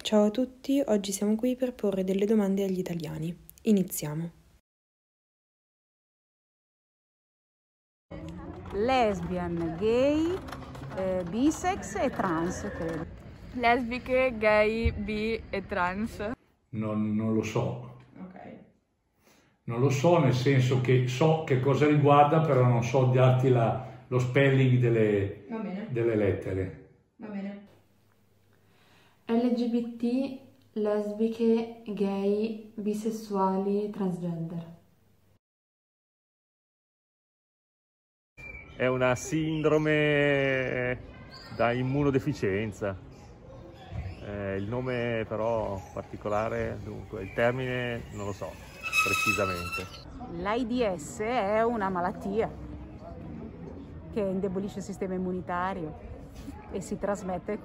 Ciao a tutti, oggi siamo qui per porre delle domande agli italiani. Iniziamo. Lesbian, gay, bisex e trans, credo. Lesbiche, gay, bi e trans. Non lo so. Ok. Non lo so nel senso che so che cosa riguarda, però non so darti lo spelling delle lettere. Va bene. LGBT, lesbiche, gay, bisessuali, transgender. È una sindrome da immunodeficienza. Il nome però particolare, dunque il termine non lo so precisamente. L'AIDS è una malattia che indebolisce il sistema immunitario e si trasmette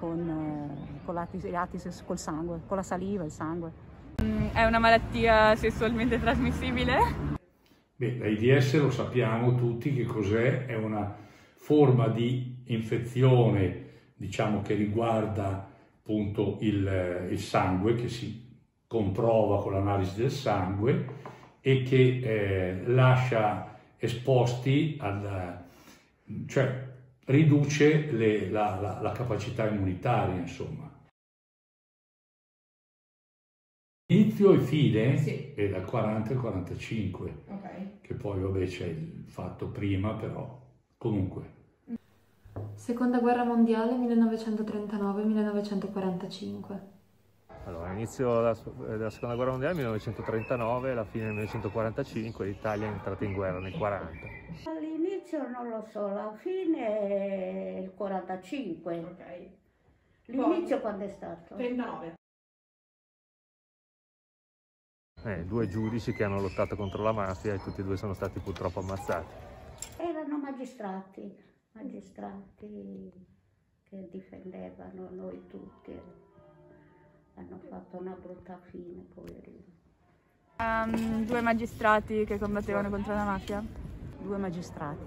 col sangue, con la saliva, il sangue. È una malattia sessualmente trasmissibile? Beh, l'AIDS lo sappiamo tutti che cos'è, è una forma di infezione, diciamo, che riguarda appunto il sangue, che si comprova con l'analisi del sangue e che lascia esposti cioè riduce la capacità immunitaria, insomma. Inizio e fine Sì. è dal 40 al 45, Ok. che poi vabbè c'è il fatto prima, però comunque. Seconda guerra mondiale 1939-1945. Allora, inizio della seconda guerra mondiale 1939, la fine del 1945, l'Italia è entrata in guerra nel 40. All'inizio non lo so, la fine è il 45. Ok. L'inizio quando è stato? 39. Due giudici che hanno lottato contro la mafia e tutti e due sono stati purtroppo ammazzati. Erano magistrati che difendevano noi tutti. Hanno fatto una brutta fine, poverini. Due magistrati che combattevano contro la mafia? Due magistrati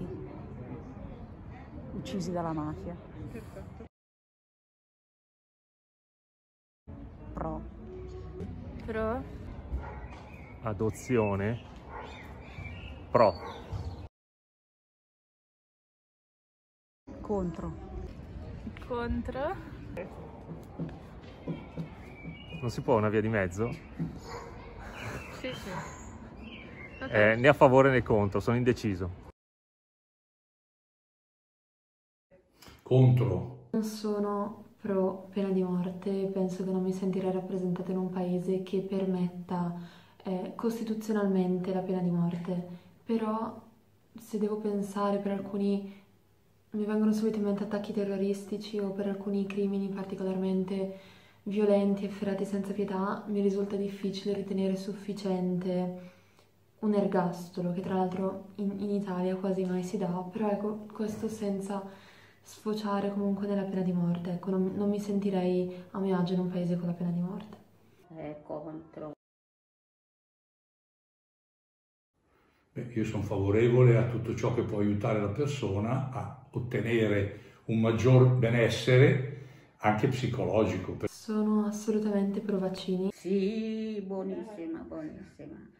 uccisi dalla mafia. Perfetto. Pro. Pro? Adozione, pro. Contro. Contro? Non si può una via di mezzo? Sì, sì. Ok. Né a favore né contro, sono indeciso. Contro. Non sono pro pena di morte, penso che non mi sentirei rappresentata in un paese che permetta costituzionalmente la pena di morte, però se devo pensare per alcuni, mi vengono subito in mente attacchi terroristici o per alcuni crimini particolarmente violenti e efferati senza pietà, mi risulta difficile ritenere sufficiente un ergastolo, che tra l'altro in Italia quasi mai si dà, però ecco, questo senza sfociare comunque nella pena di morte, ecco, non mi sentirei a mio agio in un paese con la pena di morte. Contro. Io sono favorevole a tutto ciò che può aiutare la persona a ottenere un maggior benessere anche psicologico. Sono assolutamente pro vaccini. Sì, buonissima, buonissima.